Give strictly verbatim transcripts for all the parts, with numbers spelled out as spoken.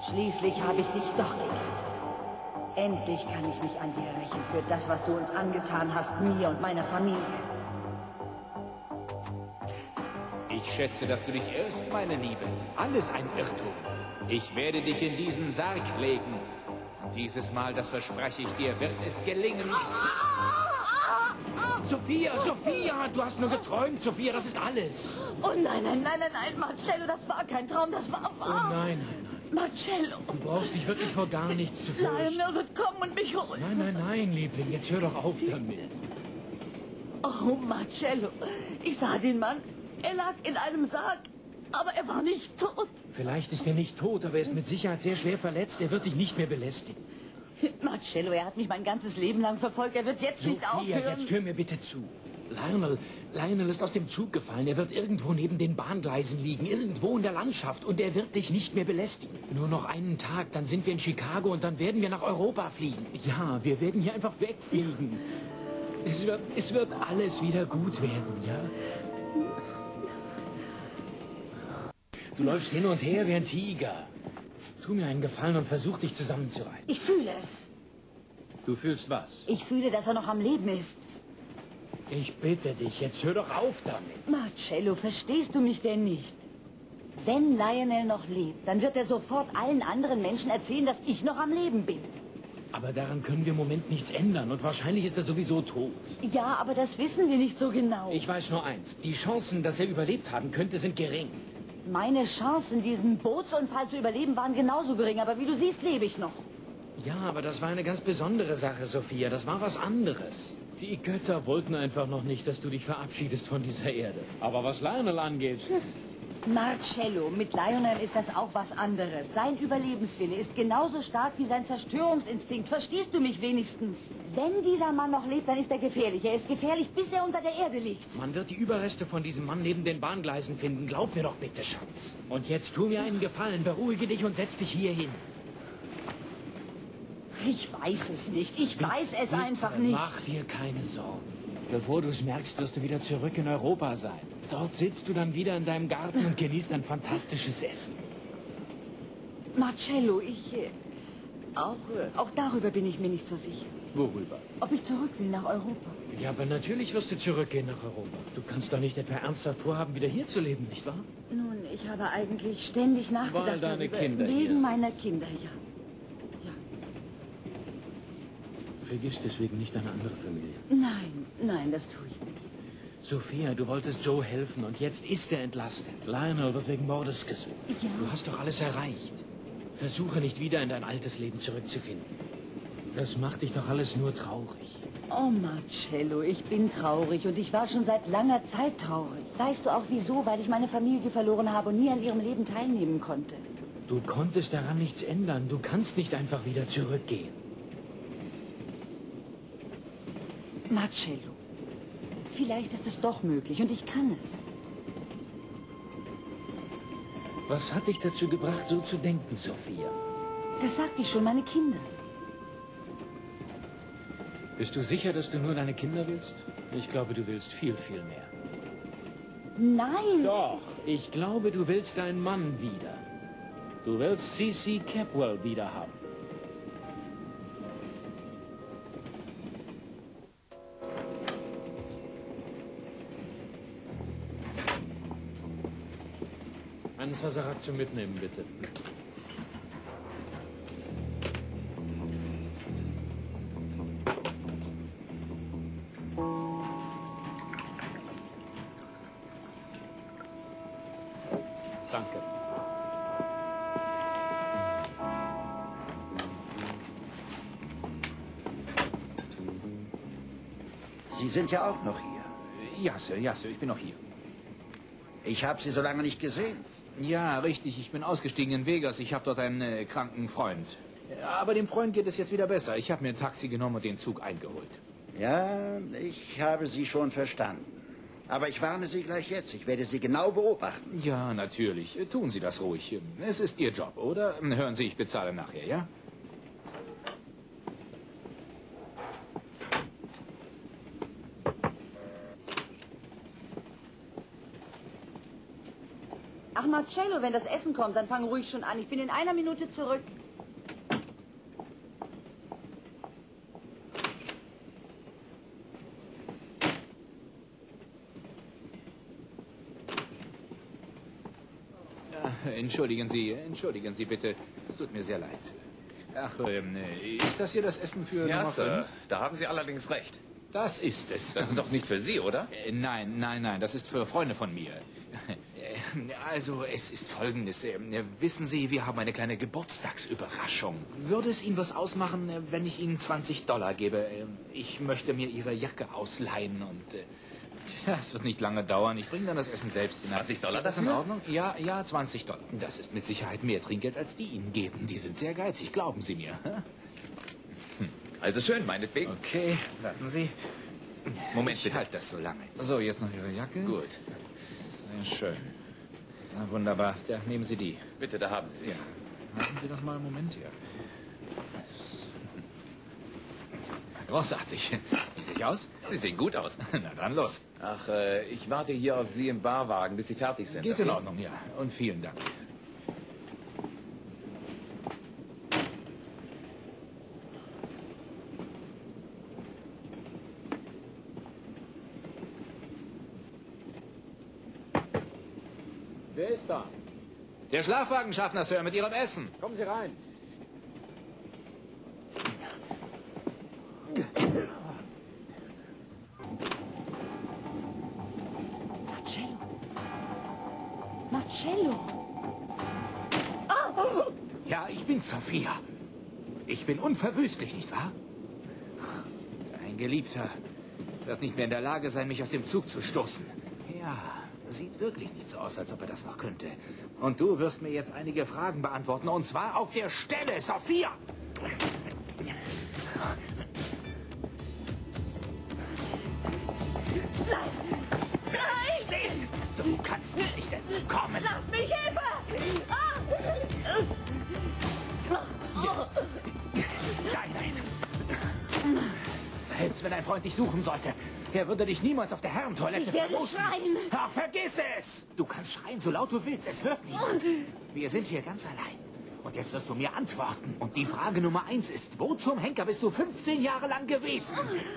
Schließlich habe ich dich doch gekriegt. Endlich kann ich mich an dir rächen für das, was du uns angetan hast, mir und meiner Familie. Ich schätze, dass du dich irrst, meine Liebe. Alles ein Irrtum. Ich werde dich in diesen Sarg legen. Und dieses Mal, das verspreche ich dir, wird es gelingen. Sophia, Sophia, du hast nur geträumt, Sophia, das ist alles. Oh nein, nein, nein, nein, nein, Marcello, das war kein Traum, das war wahr. Oh nein, nein, nein. Marcello. Du brauchst dich wirklich vor gar nichts zu fürchten. Lionel wird kommen und mich holen. Nein, nein, nein, Liebling, jetzt hör doch auf damit. Oh, Marcello, ich sah den Mann. Er lag in einem Sarg, aber er war nicht tot. Vielleicht ist er nicht tot, aber er ist mit Sicherheit sehr schwer verletzt. Er wird dich nicht mehr belästigen. Marcello, er hat mich mein ganzes Leben lang verfolgt. Er wird jetzt nicht Sophia, aufhören. jetzt hör mir bitte zu. Lionel, Lionel ist aus dem Zug gefallen. Er wird irgendwo neben den Bahngleisen liegen, irgendwo in der Landschaft. Und er wird dich nicht mehr belästigen. Nur noch einen Tag, dann sind wir in Chicago und dann werden wir nach Europa fliegen. Ja, wir werden hier einfach wegfliegen. Es wird, es wird alles wieder gut werden, ja? Du läufst hin und her wie ein Tiger. Tu mir einen Gefallen und versuch, dich zusammenzureißen. Ich fühle es. Du fühlst was? Ich fühle, dass er noch am Leben ist. Ich bitte dich, jetzt hör doch auf damit. Marcello, verstehst du mich denn nicht? Wenn Lionel noch lebt, dann wird er sofort allen anderen Menschen erzählen, dass ich noch am Leben bin. Aber daran können wir im Moment nichts ändern und wahrscheinlich ist er sowieso tot. Ja, aber das wissen wir nicht so genau. Ich weiß nur eins, die Chancen, dass er überlebt haben könnte, sind gering. Meine Chancen, diesen Bootsunfall zu überleben, waren genauso gering, aber wie du siehst, lebe ich noch. Ja, aber das war eine ganz besondere Sache, Sophia. Das war was anderes. Die Götter wollten einfach noch nicht, dass du dich verabschiedest von dieser Erde. Aber was Lionel angeht... Marcello, mit Lionel ist das auch was anderes. Sein Überlebenswille ist genauso stark wie sein Zerstörungsinstinkt. Verstehst du mich wenigstens? Wenn dieser Mann noch lebt, dann ist er gefährlich. Er ist gefährlich, bis er unter der Erde liegt. Man wird die Überreste von diesem Mann neben den Bahngleisen finden. Glaub mir doch bitte, Schatz. Und jetzt tu mir einen Gefallen, beruhige dich und setz dich hier hin. Ich weiß es nicht. Ich Bitte, weiß es bitte, einfach nicht. Mach dir keine Sorgen. Bevor du es merkst, wirst du wieder zurück in Europa sein. Dort sitzt du dann wieder in deinem Garten und genießt ein fantastisches Essen. Marcello, ich... Äh, auch, äh, auch darüber bin ich mir nicht so sicher. Worüber? Ob ich zurück will nach Europa. Ja, aber natürlich wirst du zurückgehen nach Europa. Du kannst doch nicht etwa ernsthaft vorhaben, wieder hier zu leben, nicht wahr? Nun, ich habe eigentlich ständig nachgedacht Weil deine darüber. Kinder hier Wegen sind. meiner Kinder, ja. Ja. Vergiss deswegen nicht deine andere Familie. Nein, nein, das tue ich nicht. Sophia, du wolltest Joe helfen und jetzt ist er entlastet. Lionel wird wegen Mordes gesucht. Ja. Du hast doch alles erreicht. Versuche nicht wieder in dein altes Leben zurückzufinden. Das macht dich doch alles nur traurig. Oh, Marcello, ich bin traurig und ich war schon seit langer Zeit traurig. Weißt du auch wieso? Weil ich meine Familie verloren habe und nie an ihrem Leben teilnehmen konnte. Du konntest daran nichts ändern. Du kannst nicht einfach wieder zurückgehen. Marcello, vielleicht ist es doch möglich und ich kann es. Was hat dich dazu gebracht, so zu denken, Sophia? Das sagte ich schon, meine Kinder. Bist du sicher, dass du nur deine Kinder willst? Ich glaube, du willst viel, viel mehr. Nein! Doch, ich glaube, du willst deinen Mann wieder. Du willst C C Capwell wieder haben. Einen Sazerac zum Mitnehmen, bitte. Danke. Sie sind ja auch noch hier. Ja, Sir, ja, Sir, ich bin noch hier. Ich habe Sie so lange nicht gesehen. Ja, richtig, ich bin ausgestiegen in Vegas. Ich habe dort einen äh, kranken Freund. Aber dem Freund geht es jetzt wieder besser. Ich habe mir ein Taxi genommen und den Zug eingeholt. Ja, ich habe Sie schon verstanden. Aber ich warne Sie gleich jetzt. Ich werde Sie genau beobachten. Ja, natürlich. Tun Sie das ruhig. Es ist Ihr Job, oder? Hören Sie, ich bezahle nachher, ja? Ach, Marcello, wenn das Essen kommt, dann fang ruhig schon an. Ich bin in einer Minute zurück. Ja, entschuldigen Sie, entschuldigen Sie bitte. Es tut mir sehr leid. Ach, ähm, ist das hier das Essen für Ja, Nummer Sir, fünf? da haben Sie allerdings recht. Das ist es. Das ist doch nicht für Sie, oder? Äh, Nein, nein, nein, das ist für Freunde von mir. Äh, Also, es ist Folgendes. Äh, Wissen Sie, wir haben eine kleine Geburtstagsüberraschung. Würde es Ihnen was ausmachen, äh, wenn ich Ihnen zwanzig Dollar gebe? Äh, Ich möchte mir Ihre Jacke ausleihen und... äh, Ja, es wird nicht lange dauern. Ich bringe dann das Essen selbst hinein. zwanzig Dollar Ist das in dafür? Ordnung? Ja, ja, zwanzig Dollar. Das ist mit Sicherheit mehr Trinkgeld, als die Ihnen geben. Die sind sehr geizig, glauben Sie mir. Also schön, meinetwegen. Okay, warten Sie. Moment, Ich bitte. halte das so lange. So, jetzt noch Ihre Jacke. Gut. Sehr schön. Na, wunderbar. Ja, nehmen Sie die. Bitte, da haben Sie sie. Ja. Warten Sie doch mal einen Moment hier. Großartig. Wie sehe ich aus? Sie sehen gut aus. Na dann los. Ach, äh, ich warte hier auf Sie im Barwagen, bis Sie fertig sind. Geht in okay? Ordnung, ja. Und vielen Dank. Wer ist da? Der Schlafwagenschaffner, Sir, mit Ihrem Essen. Kommen Sie rein. Marcello. Marcello. Ja, ich bin Sophia. Ich bin unverwüstlich, nicht wahr? Ein Geliebter wird nicht mehr in der Lage sein, mich aus dem Zug zu stoßen. Ja, sieht wirklich nicht so aus, als ob er das noch könnte. Und du wirst mir jetzt einige Fragen beantworten, und zwar auf der Stelle, Sophia! Nein! Du kannst nicht entkommen! Lass mich, Hilfe! Ah! Nein, nein. Selbst wenn ein Freund dich suchen sollte, er würde dich niemals auf der Herrentoilette Ich werde vermuten. schreien. Ach, vergiss es! Du kannst schreien, so laut du willst. Es hört niemand. Wir sind hier ganz allein. Und jetzt wirst du mir antworten. Und die Frage Nummer eins ist, wo zum Henker bist du fünfzehn Jahre lang gewesen?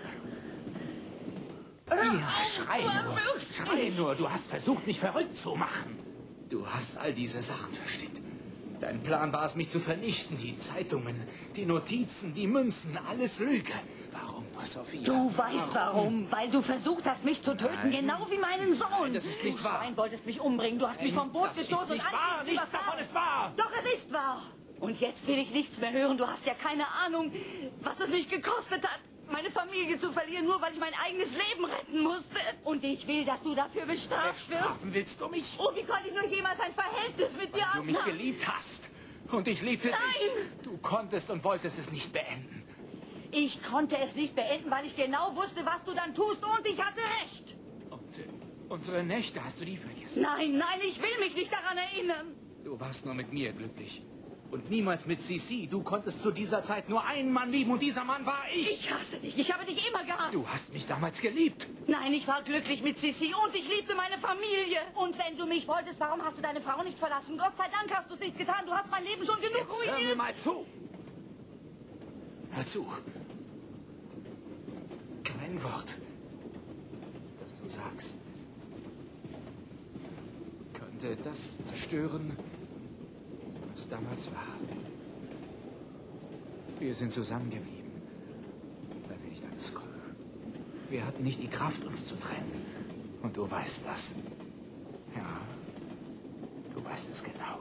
Ja, schrei nur. Schrei nur. Du hast versucht, mich verrückt zu machen. Du hast all diese Sachen versteckt. Dein Plan war es, mich zu vernichten. Die Zeitungen, die Notizen, die Münzen, alles Lüge. Warum nur, Sophia? Du weißt warum. Weil du versucht hast, mich zu töten, Nein. genau wie meinen Sohn. Nein, das ist nicht du wahr. Schwein, wolltest mich umbringen. Du hast mich Nein, vom Boot das ist gestoßen nicht und wahr. alles Nichts überfahren. davon ist wahr. Doch, es ist wahr. Und jetzt will ich nichts mehr hören. Du hast ja keine Ahnung, was es mich gekostet hat, meine Familie zu verlieren, nur weil ich mein eigenes Leben retten musste. Und ich will, dass du dafür bestraft wirst. Strafen willst du mich? Oh, wie konnte ich nur jemals ein Verhältnis mit dir Du mich anfangen? geliebt hast. Und ich liebte Nein. dich. Du konntest und wolltest es nicht beenden. Ich konnte es nicht beenden, weil ich genau wusste, was du dann tust, und ich hatte recht. Und äh, unsere Nächte, hast du die vergessen? Nein, nein, ich will mich nicht daran erinnern. Du warst nur mit mir glücklich. Und niemals mit Sissi. Du konntest zu dieser Zeit nur einen Mann lieben, und dieser Mann war ich. Ich hasse dich. Ich habe dich immer gehasst. Du hast mich damals geliebt. Nein, ich war glücklich mit Sissi und ich liebte meine Familie. Und wenn du mich wolltest, warum hast du deine Frau nicht verlassen? Gott sei Dank hast du es nicht getan. Du hast mein Leben schon genug Jetzt hör mir ruiniert. mal zu. Hör zu. Kein Wort, das du sagst, könnte das zerstören, was damals war. Wir sind zusammengeblieben, weil wir nicht alles konnten. Wir hatten nicht die Kraft, uns zu trennen. Und du weißt das. Ja, du weißt es genau.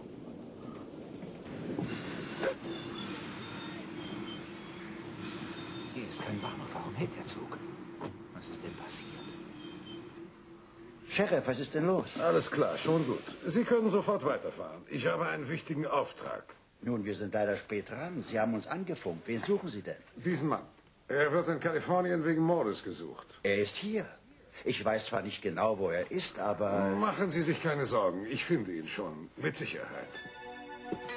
Hier ist kein Bahnhof. Warum hält der Zug? Was ist denn passiert? Sheriff, was ist denn los? Alles klar, schon gut. Sie können sofort weiterfahren. Ich habe einen wichtigen Auftrag. Nun, wir sind leider spät dran. Sie haben uns angefunkt. Wen suchen Sie denn? Diesen Mann. Er wird in Kalifornien wegen Mordes gesucht. Er ist hier. Ich weiß zwar nicht genau, wo er ist, aber... Machen Sie sich keine Sorgen. Ich finde ihn schon. Mit Sicherheit.